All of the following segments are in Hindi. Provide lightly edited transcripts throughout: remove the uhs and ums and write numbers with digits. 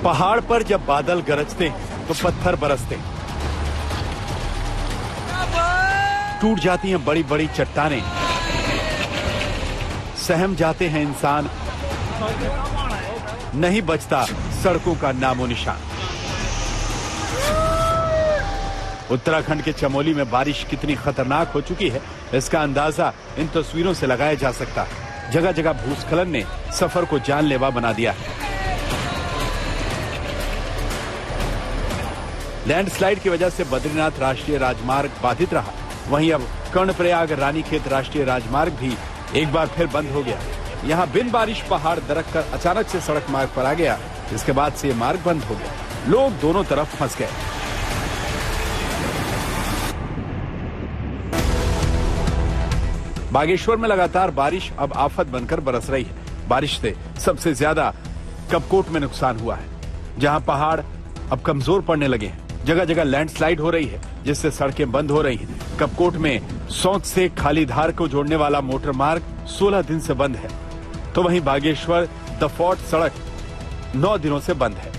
पहाड़ पर जब बादल गरजते हैं तो पत्थर बरसते हैं, टूट जाती हैं बड़ी बड़ी चट्टानें, सहम जाते हैं इंसान, नहीं बचता सड़कों का नामो निशान। उत्तराखंड के चमोली में बारिश कितनी खतरनाक हो चुकी है, इसका अंदाजा इन तस्वीरों से लगाया जा सकता है। जगह जगह भूस्खलन ने सफर को जानलेवा बना दिया है। लैंडस्लाइड की वजह से बद्रीनाथ राष्ट्रीय राजमार्ग बाधित रहा। वहीं अब कर्णप्रयाग रानीखेत राष्ट्रीय राजमार्ग भी एक बार फिर बंद हो गया। यहां बिन बारिश पहाड़ दरक कर अचानक से सड़क मार्ग पर आ गया, जिसके बाद से ये मार्ग बंद हो गया। लोग दोनों तरफ फंस गए। बागेश्वर में लगातार बारिश अब आफत बनकर बरस रही है। बारिश से सबसे ज्यादा कपकोट में नुकसान हुआ है, जहां पहाड़ अब कमजोर पड़ने लगे हैं। जगह जगह लैंडस्लाइड हो रही है, जिससे सड़कें बंद हो रही हैं। कपकोट में सौंच से खालीधार को जोड़ने वाला मोटर मार्ग 16 दिन से बंद है, तो वहीं बागेश्वर द फोर्ट सड़क 9 दिनों से बंद है।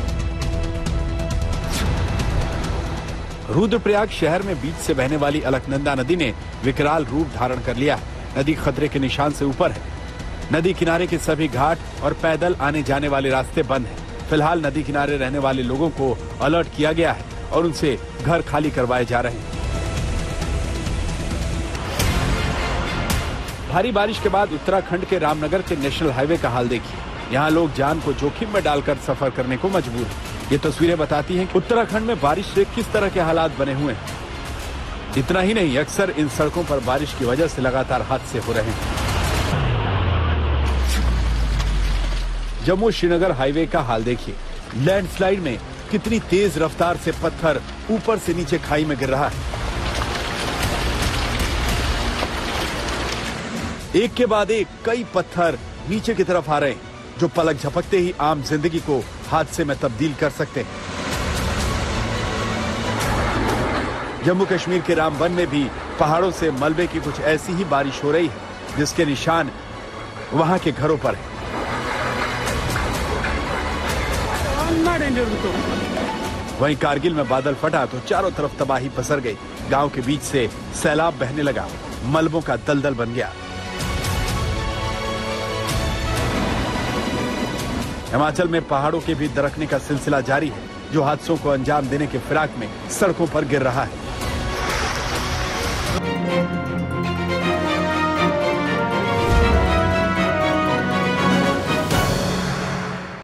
रुद्रप्रयाग शहर में बीच से बहने वाली अलकनंदा नदी ने विकराल रूप धारण कर लिया है। नदी खतरे के निशान से ऊपर है। नदी किनारे के सभी घाट और पैदल आने जाने वाले रास्ते बंद हैं। फिलहाल नदी किनारे रहने वाले लोगों को अलर्ट किया गया है और उनसे घर खाली करवाए जा रहे हैं। भारी बारिश के बाद उत्तराखंड के रामनगर के नेशनल हाईवे का हाल देखिए। यहाँ लोग जान को जोखिम में डालकर सफर करने को मजबूर हैं। ये तस्वीरें बताती हैं कि उत्तराखंड में बारिश से किस तरह के हालात बने हुए हैं। इतना ही नहीं, अक्सर इन सड़कों पर बारिश की वजह से लगातार हादसे हो रहे हैं। जम्मू श्रीनगर हाईवे का हाल देखिए। लैंडस्लाइड में कितनी तेज रफ्तार से पत्थर ऊपर से नीचे खाई में गिर रहा है। एक के बाद एक कई पत्थर नीचे की तरफ आ रहे हैं, जो पलक झपकते ही आम जिंदगी को हादसे में तब्दील कर सकते हैं। जम्मू कश्मीर के रामबन में भी पहाड़ों से मलबे की कुछ ऐसी ही बारिश हो रही है, जिसके निशान वहां के घरों पर है। वहीं कारगिल में बादल फटा तो चारों तरफ तबाही पसर गई। गांव के बीच से सैलाब बहने लगा, मलबों का दलदल बन गया। हिमाचल में पहाड़ों के भी दरकने का सिलसिला जारी है, जो हादसों को अंजाम देने के फिराक में सड़कों पर गिर रहा है।